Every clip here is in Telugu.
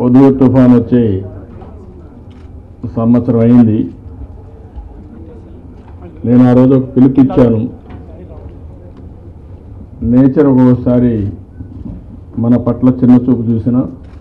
హుదూద్ తుఫాన్ వచ్చి సంవత్సరం అయింది. నేను ఆ రోజు ఒక పిలుపిచ్చాను. నేచర్ ఒక్కోసారి మన పట్ల చిన్న చూపు చూసిన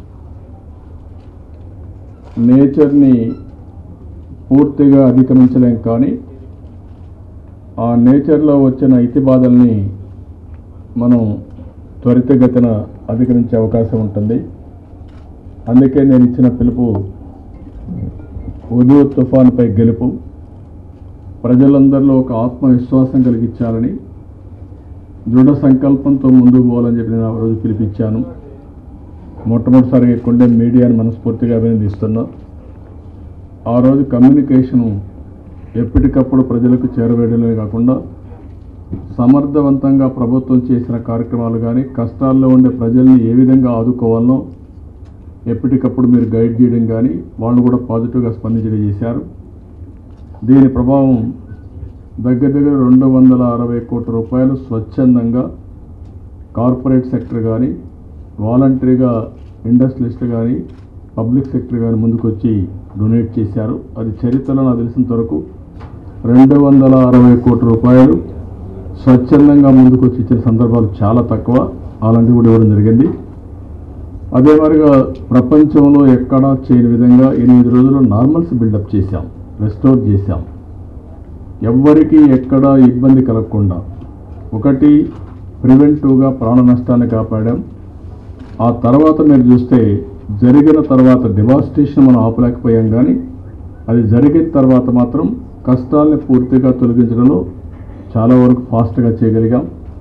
నేచర్ని పూర్తిగా అధిగమించలేం, కానీ ఆ నేచర్లో వచ్చిన ఇతిబాధల్ని మనం త్వరితగతిన అధిగమించే అవకాశం ఉంటుంది. అందుకే నేను ఇచ్చిన పిలుపు హుదూద్ తుఫాన్పై గెలుపు, ప్రజలందరిలో ఒక ఆత్మవిశ్వాసం కలిగించాలని, దృఢ సంకల్పంతో ముందుకు పోవాలని చెప్పి నేను ఆ రోజు పిలిపించాను. మొట్టమొదటిసారిగా ఎక్కుండే మీడియాను మనస్ఫూర్తిగా అభినందిస్తున్నా. ఆ రోజు కమ్యూనికేషను ఎప్పటికప్పుడు ప్రజలకు చేరవేయడమే కాకుండా సమర్థవంతంగా ప్రభుత్వం చేసిన కార్యక్రమాలు కానీ, కష్టాల్లో ఉండే ప్రజల్ని ఏ విధంగా ఆదుకోవాలనో ఎప్పటికప్పుడు మీరు గైడ్ చేయడం కానీ, వాళ్ళు కూడా పాజిటివ్గా స్పందించడం చేశారు. దీని ప్రభావం దగ్గర 260 కోట్ల రూపాయలు స్వచ్ఛందంగా కార్పొరేట్ సెక్టర్ కానీ, వాలంటరీగా ఇండస్ట్రియలిస్టులు కానీ, పబ్లిక్ సెక్టర్ కానీ ముందుకొచ్చి డొనేట్ చేశారు. అది చరిత్రలో నాకు తెలిసినంత వరకు 260 కోట్ల రూపాయలు స్వచ్ఛందంగా ముందుకొచ్చి ఇచ్చిన సందర్భాలు చాలా తక్కువ. అలాంటివి కూడా ఇవ్వడం జరిగింది. అదే మరిగా ప్రపంచంలో ఎక్కడా చేయని విధంగా 8 రోజులు నార్మల్స్ బిల్డప్ చేశాం, రెస్టోర్ చేశాం. ఎవ్వరికీ ఎక్కడా ఇబ్బంది కలగకుండా ఒకటి ప్రివెంటివ్గా ప్రాణ నష్టాన్ని కాపాడాం. ఆ తర్వాత మీరు చూస్తే జరిగిన తర్వాత డివాస్టేషన్ మనం ఆపలేకపోయాం, కానీ అది జరిగిన తర్వాత మాత్రం కష్టాలని పూర్తిగా తొలగించడంలో చాలా వరకు ఫాస్ట్గా చేయగలిగాం.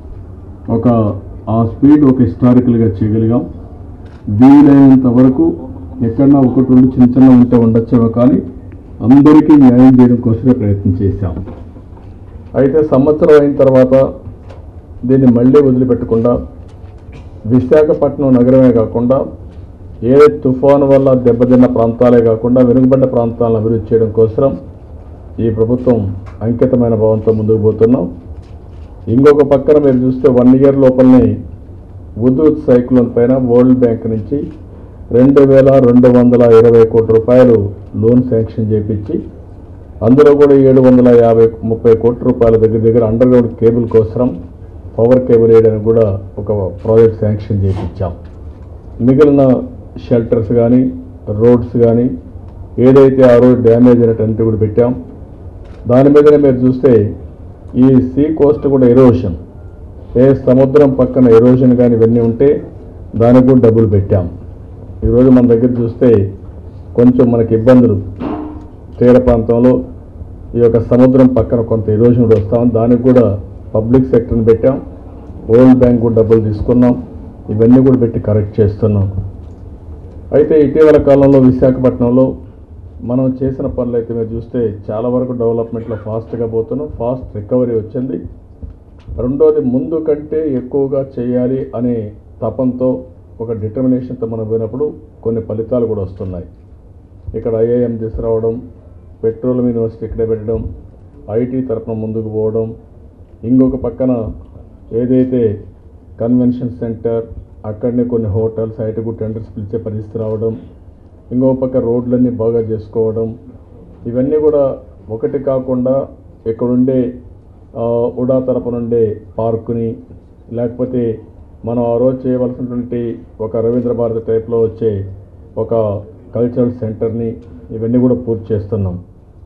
ఆ స్పీడ్ ఒక హిస్టారికల్గా చేయగలిగాం. వీలైనంత వరకు ఎక్కడన్నా ఒకటి రెండు చిన్న ఉంటే ఉండొచ్చేమో, కానీ అందరికీ న్యాయం చేయడం కోసమే ప్రయత్నం చేశాం. అయితే సంవత్సరం అయిన తర్వాత దీన్ని మళ్ళీ వదిలిపెట్టకుండా విశాఖపట్నం నగరమే కాకుండా ఏ తుఫాను వల్ల దెబ్బతిన్న ప్రాంతాలే కాకుండా వెనుకబడ్డ ప్రాంతాలను అభివృద్ధి చేయడం కోసం ఈ ప్రభుత్వం అంకితమైన భావంతో ముందుకు పోతున్నాం. ఇంకొక పక్కన మీరు చూస్తే 1 ఇయర్ లోపలనే హుదూద్ సైక్లోన్ పైన వరల్డ్ బ్యాంక్ నుంచి 2220 కోట్ల రూపాయలు లోన్ శాంక్షన్ చేయించి, అందులో కూడా 730 కోట్ల రూపాయల దగ్గర అండర్గ్రౌండ్ కేబుల్ కోసం పవర్ కేబుల్ వేయడానికి కూడా ఒక ప్రాజెక్ట్ శాంక్షన్ చేయించాం. మిగిలిన షెల్టర్స్ కానీ, రోడ్స్ కానీ, ఏదైతే ఆ రోజు డ్యామేజ్ అయినట్టు కూడా పెట్టాం. దాని మీదనే మీరు చూస్తే ఈ సీ కోస్ట్ కూడా ఎరోషన్, సముద్రం పక్కన ఎరోషన్ కానీ ఇవన్నీ ఉంటే దానికి కూడా డబ్బులు పెట్టాం. ఈరోజు మన దగ్గర చూస్తే కొంచెం మనకి ఇబ్బందులు, తీర ప్రాంతంలో ఈ యొక్క సముద్రం పక్కన కొంత ఎరోషన్ కూడా వస్తాం. దానికి కూడా పబ్లిక్ సెక్టర్ని పెట్టాం. వరల్డ్ బ్యాంక్ కూడా డబ్బులు తీసుకున్నాం. ఇవన్నీ కూడా పెట్టి కరెక్ట్ చేస్తున్నాం. అయితే ఇటీవల కాలంలో విశాఖపట్నంలో మనం చేసిన పనులు అయితే మీరు చూస్తే చాలా వరకు డెవలప్మెంట్లో ఫాస్ట్గా పోతున్నాం. ఫాస్ట్ రికవరీ వచ్చింది. రెండోది, ముందు కంటే ఎక్కువగా చేయాలి అనే తపంతో, ఒక డిటర్మినేషన్తో మనం పోయినప్పుడు కొన్ని ఫలితాలు కూడా వస్తున్నాయి. ఇక్కడ ఐఐఎం తీసుకురావడం, పెట్రోలియం యూనివర్సిటీ ఇక్కడే పెట్టడం, ఐటీ తరఫున ముందుకు పోవడం, ఇంకొక పక్కన ఏదైతే కన్వెన్షన్ సెంటర్ అక్కడనే కొన్ని హోటల్స్ ఐటీకు టెండర్స్ పిలిచే పరిస్థితి రావడం, ఇంకో పక్క రోడ్లన్నీ బాగా చేసుకోవడం, ఇవన్నీ కూడా ఒకటి కాకుండా ఇక్కడుండే ఉడా తరపు నుండే పార్కుని, లేకపోతే మనం ఆ రోజు చేయవలసినటువంటి ఒక రవీంద్ర భారతి టైప్లో వచ్చే ఒక కల్చరల్ సెంటర్ని, ఇవన్నీ కూడా పూర్తి చేస్తున్నాం.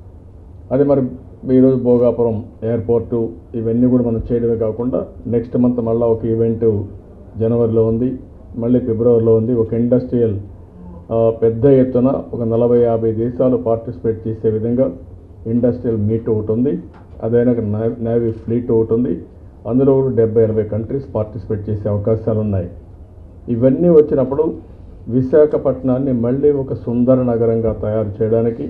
అది మరి ఈరోజు భోగాపురం ఎయిర్పోర్టు, ఇవన్నీ కూడా మనం చేయడమే కాకుండా నెక్స్ట్ మంత్ మళ్ళీ ఒక ఈవెంట్ జనవరిలో ఉంది, మళ్ళీ ఫిబ్రవరిలో ఉంది. ఒక ఇండస్ట్రియల్ పెద్ద ఎత్తున ఒక 40-50 దేశాలు పార్టిసిపేట్ చేసే విధంగా ఇండస్ట్రియల్ మీట్ ఒకటి ఉంది. అదైనా నేవీ ఫ్లీట్ ఒకటి ఉంది. అందులో కూడా 70-80 కంట్రీస్ పార్టిసిపేట్ చేసే అవకాశాలు ఉన్నాయి. ఇవన్నీ వచ్చినప్పుడు విశాఖపట్నాన్ని మళ్ళీ ఒక సుందర నగరంగా తయారు చేయడానికి,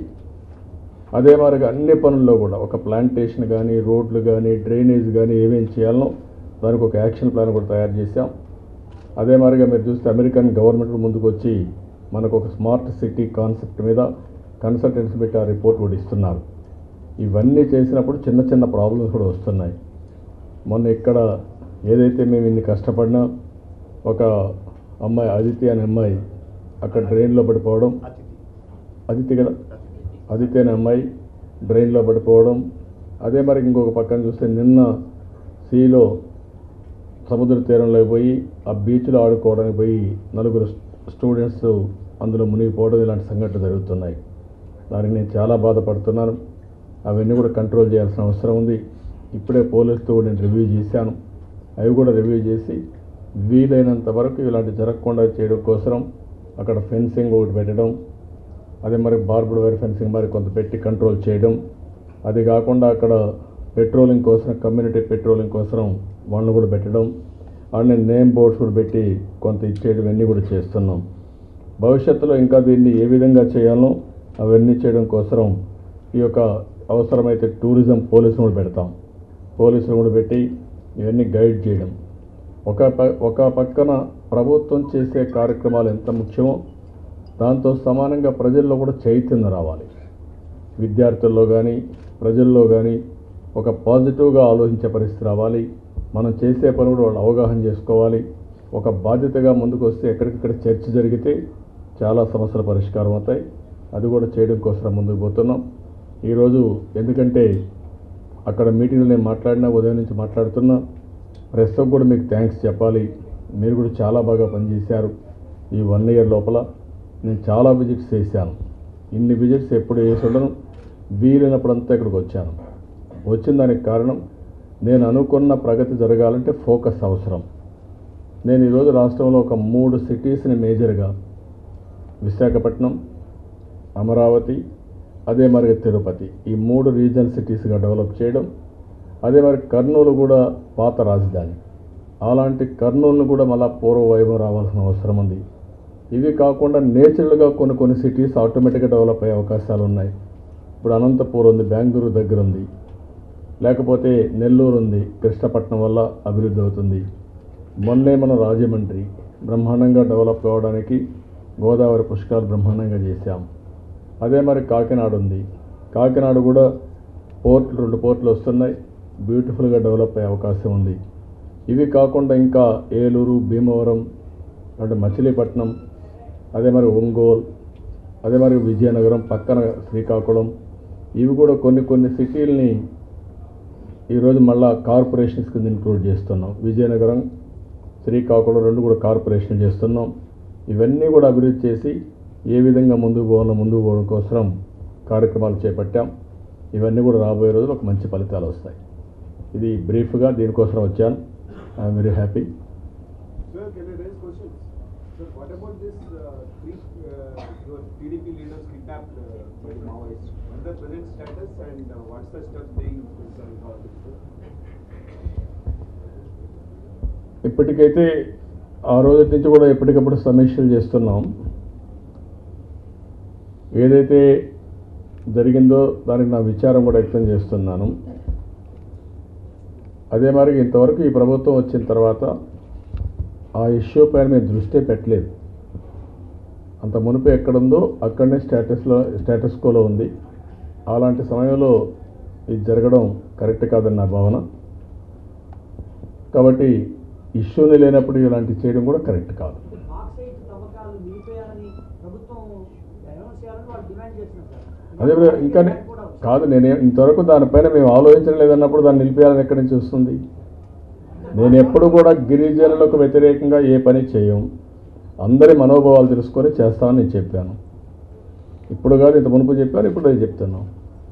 అదే మాదిరిగా అన్ని పనుల్లో కూడా ఒక ప్లాంటేషన్ కానీ, రోడ్లు కానీ, డ్రైనేజ్ కానీ ఏమేం చేయాలనో దానికి ఒక యాక్షన్ ప్లాన్ కూడా తయారు చేశాం. అదే మాదిరిగా మీరు చూస్తే అమెరికన్ గవర్నమెంట్ ముందుకు వచ్చి మనకు ఒక స్మార్ట్ సిటీ కాన్సెప్ట్ మీద కన్సల్టెన్సీ పెట్టి ఆ రిపోర్ట్ కూడా ఇస్తున్నారు. ఇవన్నీ చేసినప్పుడు చిన్న ప్రాబ్లమ్స్ కూడా వస్తున్నాయి. మొన్న ఇక్కడ ఏదైతే మేము ఇన్ని కష్టపడినా ఒక అమ్మాయి అదితి అనే అమ్మాయి అక్కడ డ్రైన్లో పడిపోవడం, అదితి కదా, అదితి అనే అమ్మాయి డ్రైన్లో పడిపోవడం. అదే మరి ఇంకొక పక్కన చూస్తే నిన్న సీలో సముద్ర తీరంలో పోయి ఆ బీచ్లో ఆడుకోవడానికి పోయి 4 స్టూడెంట్స్ అందులో మునిగిపోవడం, ఇలాంటి సంఘటనలు జరుగుతున్నాయి. దానికి నేను చాలా బాధపడుతున్నాను. అవన్నీ కూడా కంట్రోల్ చేయాల్సిన అవసరం ఉంది. ఇప్పుడే పోలీసుతో కూడా నేను రివ్యూ చేశాను. అవి కూడా రివ్యూ చేసి వీలైనంత వరకు ఇలాంటి జరగకుండా చేయడం కోసం అక్కడ ఫెన్సింగ్ ఒకటి పెట్టడం, అదే మరి బార్బుడ్ వైర్ ఫెన్సింగ్ మరి కొంత పెట్టి కంట్రోల్ చేయడం. అది కాకుండా అక్కడ పెట్రోలింగ్ కోసం, కమ్యూనిటీ పెట్రోలింగ్ కోసం వాళ్ళని కూడా పెట్టడం, అన్నీ నేమ్ బోర్డ్స్ కూడా పెట్టి కొంత ఇచ్చేయడం, ఇవన్నీ కూడా చేస్తున్నాం. భవిష్యత్తులో ఇంకా దీన్ని ఏ విధంగా చేయాలో అవన్నీ చేయడం కోసం ఈ యొక్క అవసరమైతే టూరిజం పోలీసులు కూడా పెడతాం. పోలీసులు కూడా పెట్టి ఇవన్నీ గైడ్ చేయడం. ఒక పక్కన ప్రభుత్వం చేసే కార్యక్రమాలు ఎంత ముఖ్యమో దాంతో సమానంగా ప్రజల్లో కూడా చైతన్యం రావాలి. విద్యార్థుల్లో కానీ ప్రజల్లో కానీ ఒక పాజిటివ్గా ఆలోచించే పరిస్థితి రావాలి. మనం చేసే పని కూడా వాళ్ళు అవగాహన చేసుకోవాలి. ఒక బాధ్యతగా ముందుకు వస్తే ఎక్కడికక్కడ చర్చ జరిగితే చాలా సమస్యల పరిష్కారం అవుతాయి. అది కూడా చేయడం కోసం ముందుకు పోతున్నాం. ఈరోజు ఎందుకంటే అక్కడ మీటింగ్లో నేను మాట్లాడినా, ఉదయం నుంచి మాట్లాడుతున్నా, ప్రెస్కి కూడా మీకు థ్యాంక్స్ చెప్పాలి. మీరు కూడా చాలా బాగా పనిచేశారు. ఈ 1 ఇయర్ లోపల నేను చాలా విజిట్స్ చేశాను. ఇన్ని విజిట్స్ ఎప్పుడు చేసి ఉండను. వీలైనప్పుడంతా ఇక్కడికి వచ్చాను. వచ్చిన దానికి కారణం నేను అనుకున్న ప్రగతి జరగాలంటే ఫోకస్ అవసరం. నేను ఈరోజు రాష్ట్రంలో ఒక 3 సిటీస్ని మేజర్గా, విశాఖపట్నం, అమరావతి, అదే మరి తిరుపతి, ఈ 3 రీజనల్ సిటీస్గా డెవలప్ చేయడం. అదే మరి కర్నూలు కూడా పాత రాజధాని, అలాంటి కర్నూలును కూడా మళ్ళా పూర్వ వైభవం రావాల్సిన అవసరం ఉంది. ఇవి కాకుండా నేచురల్గా కొన్ని సిటీస్ ఆటోమేటిక్గా డెవలప్ అయ్యే అవకాశాలు ఉన్నాయి. ఇప్పుడు అనంతపూర్ ఉంది, బెంగళూరు దగ్గర ఉంది, లేకపోతే నెల్లూరు ఉంది, కృష్ణపట్నం వల్ల అభివృద్ధి అవుతుంది. మొన్నే మనం రాజమండ్రి బ్రహ్మాండంగా డెవలప్ కావడానికి గోదావరి పుష్కరాలు బ్రహ్మాండంగా చేశాం. అదే మరి కాకినాడ ఉంది, కాకినాడ కూడా పోర్ట్లు 2 పోర్ట్లు వస్తున్నాయి, బ్యూటిఫుల్గా డెవలప్ అయ్యే అవకాశం ఉంది. ఇవి కాకుండా ఇంకా ఏలూరు, భీమవరం, అంటే మచిలీపట్నం, అదే మరి ఒంగోలు, అదే మరి విజయనగరం, పక్కన శ్రీకాకుళం, ఇవి కూడా కొన్ని సిటీలని ఈరోజు మళ్ళా కార్పొరేషన్స్ కింద ఇంక్లూడ్ చేస్తున్నాం. విజయనగరం, శ్రీకాకుళం 2 కూడా కార్పొరేషన్ చేస్తున్నాం. ఇవన్నీ కూడా అభివృద్ధి చేసి ఏ విధంగా ముందుకు పోవడం కోసం కార్యక్రమాలు చేపట్టాం. ఇవన్నీ కూడా రాబోయే రోజులు ఒక మంచి ఫలితాలు వస్తాయి. ఇది బ్రీఫ్గా దీనికోసం వచ్చాను. I'm very happy. Sir, can I raise questions? Sir, what about this TDP leaders kidnapped by the Maoists? What's the present status and what's the steps being taken? ఇప్పటికైతే ఆ రోజు నుంచి కూడా ఎప్పటికప్పుడు సమీక్షలు చేస్తున్నాం. ఏదైతే జరిగిందో దానికి నా విచారం కూడా వ్యక్తం చేస్తున్నాను. అదే మరి ఇంతవరకు ఈ ప్రభుత్వం వచ్చిన తర్వాత ఆ ఇష్యూ పైన మేము దృష్టి పెట్టలేదు. అంత మునుపు ఎక్కడుందో అక్కడనే స్టేటస్ కోలో ఉంది. అలాంటి సమయంలో ఇది జరగడం కరెక్ట్ కాదని నా భావన. కాబట్టి ఇష్యూని లేనప్పుడు ఇలాంటి చేయడం కూడా కరెక్ట్ కాదు. అదే ఇంకా కాదు, నేను ఇంతవరకు దానిపైన మేము ఆలోచించడం లేదన్నప్పుడు దాన్ని నిలిపేయాలని ఎక్కడి నుంచి వస్తుంది? నేను ఎప్పుడు కూడా గిరిజనులకు వ్యతిరేకంగా ఏ పని చేయం. అందరి మనోభావాలు తెలుసుకొని చేస్తామని నేను చెప్పాను. ఇప్పుడు కాదు, ఇంత మునుపు చెప్పాను, ఇప్పుడు అది చెప్తున్నాను.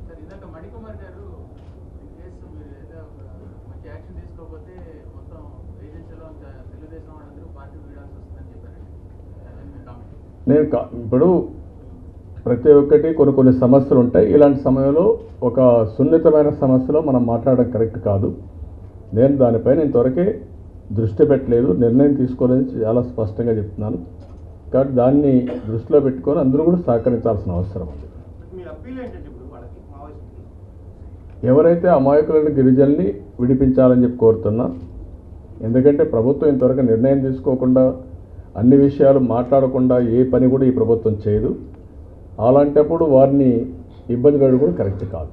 నేను ఇప్పుడు ప్రతి ఒక్కటి కొన్ని సమస్యలు ఉంటాయి. ఇలాంటి సమయంలో ఒక సున్నితమైన సమస్యలో మనం మాట్లాడడం కరెక్ట్ కాదు. నేను దానిపైన ఇంతవరకే దృష్టి పెట్టలేదు, నిర్ణయం తీసుకోలేదని చాలా స్పష్టంగా చెప్తున్నాను. కాబట్టి దాన్ని దృష్టిలో పెట్టుకొని అందరూ కూడా సహకరించాల్సిన అవసరం ఉంది. ఎవరైతే అమాయకులైన గిరిజనుల్ని విడిపించాలని చెప్పి కోరుతున్నా, ఎందుకంటే ప్రభుత్వం ఇంతవరకు నిర్ణయం తీసుకోకుండా, అన్ని విషయాలు మాట్లాడకుండా ఏ పని కూడా ఈ ప్రభుత్వం చేయదు. అలాంటప్పుడు వారిని ఇబ్బంది పెట్టడం కూడా కరెక్ట్ కాదు.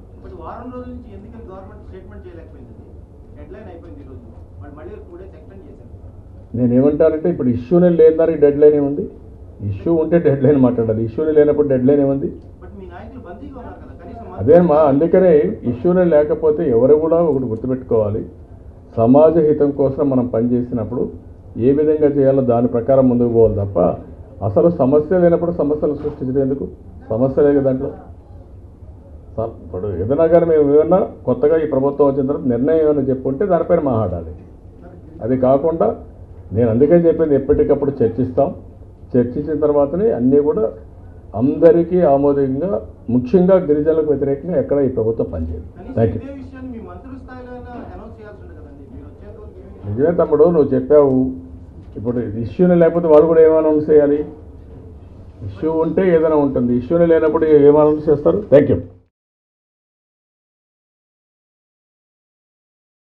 నేనేమంటానంటే ఇప్పుడు ఇష్యూనే లేని దానికి డెడ్ లైన్ ఏముంది? ఇష్యూ ఉంటే డెడ్ లైన్ మాట్లాడాలి. ఇష్యూనే లేనప్పుడు డెడ్ లైన్ ఏముంది? బట్ మీ నాయకులు బందీగా ఉన్నారు కదా, కనీసం అదేమా, అందుకనే ఇష్యూనే లేకపోతే ఎవరు కూడా ఒకటి గుర్తుపెట్టుకోవాలి, సమాజ హితం కోసం మనం పనిచేసినప్పుడు ఏ విధంగా చేయాలో దాని ప్రకారం ముందుకు పోవాలి తప్ప అసలు సమస్య లేనప్పుడు సమస్యలు సృష్టించడం ఎందుకు? సమస్య లేదు దాంట్లో. ఇప్పుడు ఏదైనా కానీ మేము ఏమన్నా కొత్తగా ఈ ప్రభుత్వం వచ్చిన తర్వాత నిర్ణయం ఏమైనా చెప్పుంటే దానిపైన మాట్లాడాలి. అది కాకుండా నేను అందుకే చెప్పింది ఎప్పటికప్పుడు చర్చిస్తాం. చర్చించిన తర్వాతనే అన్నీ కూడా అందరికీ ఆమోదంగా, ముఖ్యంగా గిరిజనులకు వ్యతిరేకంగా ఎక్కడ ఈ ప్రభుత్వం పనిచేయదు. Thank you. ఇదే విషయాన్ని మీ మంత్రుల స్థాయిలో అనౌన్స్ చేయాల్సి ఉంటుంది కదండి, మీరు వచ్చేంతవరకు ఏమీ నిజమే తమ్ముడు, నువ్వు చెప్పావు. ఇప్పుడు ఇష్యూనే లేకపోతే వాళ్ళు కూడా ఏం అనౌన్స్ చేయాలి? ఇష్యూ ఉంటే ఏదైనా ఉంటుంది, ఇష్యూనే లేనప్పుడు ఏం అనౌన్స్ చేస్తారు? Thank you.